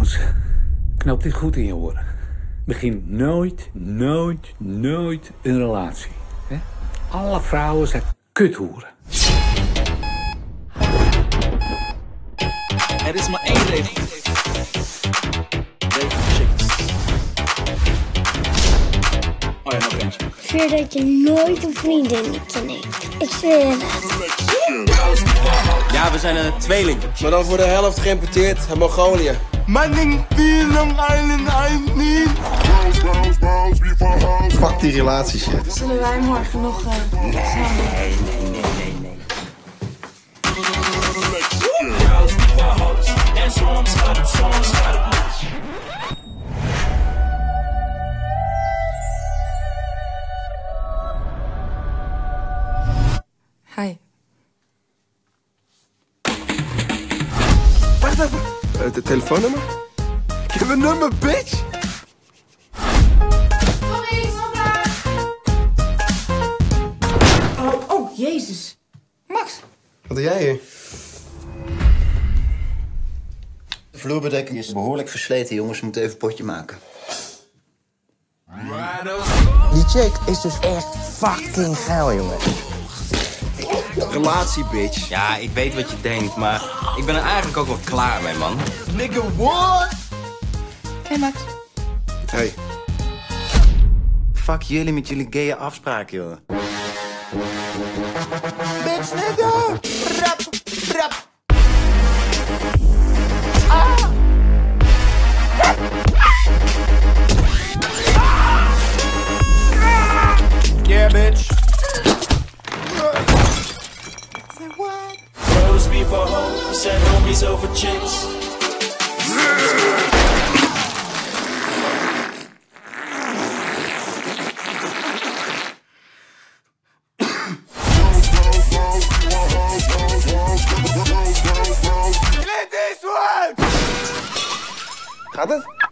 Jongens, knoop dit goed in je oren. Begin nooit een relatie. Hè? Alle vrouwen zijn kuthoeren. Er is maar één regel. Regel chicks. Oh ja, nog eentje. Ik zweer dat je nooit een vriendinnetje neemt. Ik zweer het. Ja, we zijn een tweeling. Maar dan voor de helft geïmporteerd uit Mongolië. Manning, wie lang island niet. Fuck die relatieshit. Zullen wij morgen nog samen? Nee. Hi. Wacht even. Het telefoonnummer? Ik heb een nummer, bitch! Oh, Jezus. Max. Wat doe jij hier? De vloerbedekking is behoorlijk versleten, jongens. We moeten even een potje maken. Die chick is dus echt fucking geil, jongen. Relatie, bitch. Ja, ik weet wat je denkt, maar ik ben er eigenlijk ook wel klaar mee, man. Nigga, what? Hey Max. Hey. Fuck jullie met jullie gaye afspraak, joh. Bitch, nigga! Rap, rap. Yeah, bitch. Bros be for hoes and homies over chicks. Gaat het?